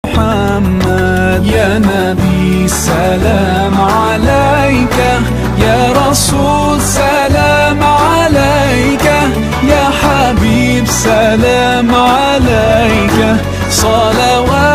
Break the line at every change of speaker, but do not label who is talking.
محمد. يا نبي سلام عليك، يا رسول سلام عليك، يا حبيب سلام عليك، صلوات